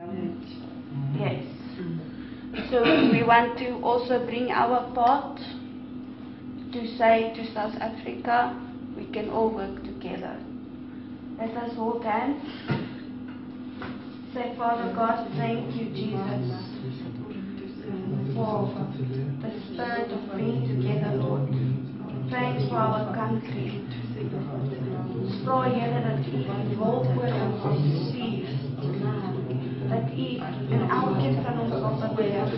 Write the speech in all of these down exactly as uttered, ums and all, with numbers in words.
Yes. So we want to also bring our part to say to South Africa, we can all work together. Let us hold hands. Say, Father God, thank you, Jesus, for the spirit of being together, Lord. Thanks for our country. Vra Here dat U waarvoor ons receive, dat U in elkeen van ons wil beweeg.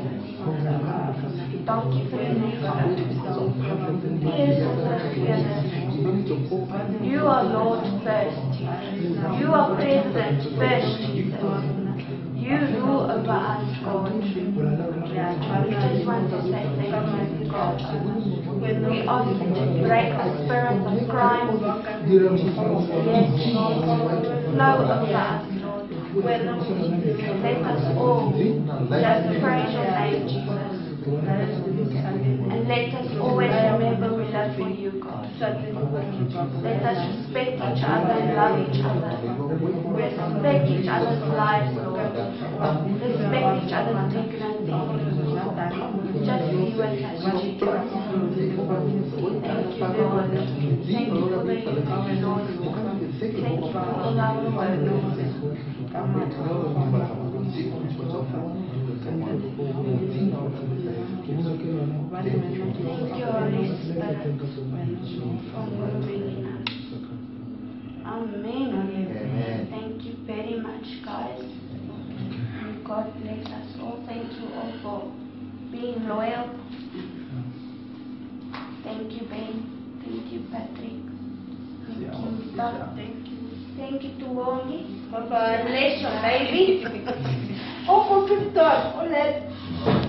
Dankie vir die mense. U is ons regerder. You are Lord first. You are President first, Jesus. You rule over us, God. We just want to say thank you, God. We ask you to break the spirit of crime. Yes, Lord. Flow over us, Lord. Let us all just praise your name, Jesus. And let us always remember we live for you, God. Let us respect each other and love each other. Respect each other's lives, Lord. Respect each other's dignity. Just be with us, Jesus. Thank you, Lord. Thank you for the unity, Lord. Thank you for all our work. Thank you, Holy Spirit, for moving in us. Amen. Amen. Thank you very much, guys. And God bless us all. Thank you all for being loyal. Thank you, Ben. Thank you, Patrick. Thank you, Doug. Thank you. Thank you to Wongi. Bye-bye. Bless your baby. Oh, good dog. Oh, let's.